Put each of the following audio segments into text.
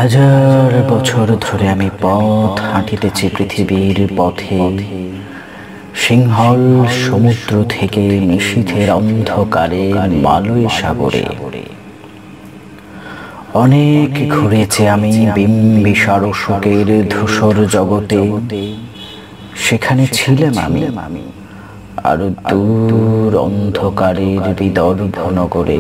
হাজার বছর ধরে আমি পথ হাঁটিতেছি পৃথিবীর পথে, সিংহল সমুদ্র থেকে নিশীথের অন্ধকারে মালয় সাগরে। অনেক ঘুরেছি আমি বিম্বিসার শোকের ধূসর জগতে, সেখানে ছিলাম আমি আরো দূর অন্ধকারের বিদর্ভ নগরে।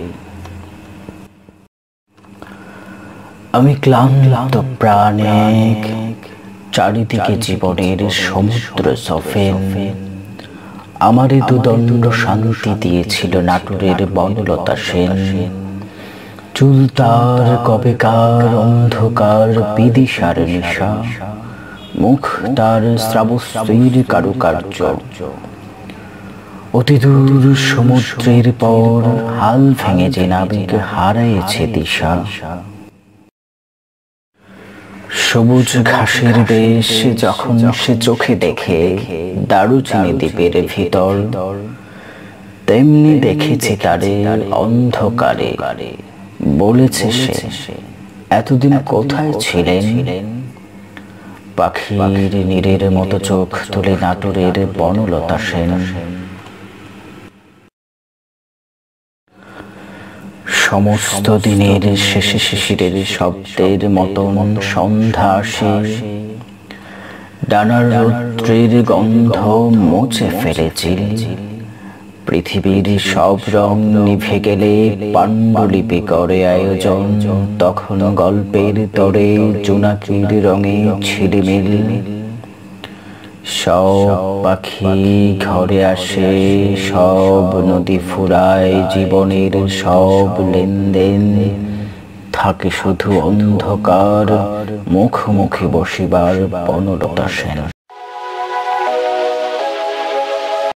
আমি ক্লান্ত প্রাণে চারিদিকে জীবনের সমুদ্র সফেন। আমারে দুদণ্ড শান্তি দিয়েছিল নাটোরের বনলতা সেন। চুল তার কবেকার অন্ধকার বিদিশার নেশা, মুখ তার শ্রাবস্তির কারুকার্য। অতি দূর সমুদ্রের পর হাল ভেঙে যে নাবিক হারাইছে দিশা। সবুজ ঘাসের দেশ যখন সে চোখে দেখে দারুচিনি দ্বীপের ভিতর, তেমনি দেখেছি তারে অন্ধকারে। বলেছে সে, এতদিন কোথায় ছিলেন? পাখির নীরের মতো চোখ তুলে নাটোরের বনলতা সেন। সমস্ত দিনের শেষে শিশিরের শব্দের মতন সন্ধ্যা আসে, ডানার রৌদ্রের গন্ধ মুছে ফেলেছি। পৃথিবীর সব রং নিভে গেলে পাণ্ডুলিপি করে আয়োজন, তখন গল্পের তরে জোনাকির রঙে ঝিলিমিল। সব পাখি ঘরে আসে, সব নদী ফুরায়, জীবনের সব লেনদেন থাকে শুধু অন্ধকার মুখোমুখি বসিবার বনলতা সেন।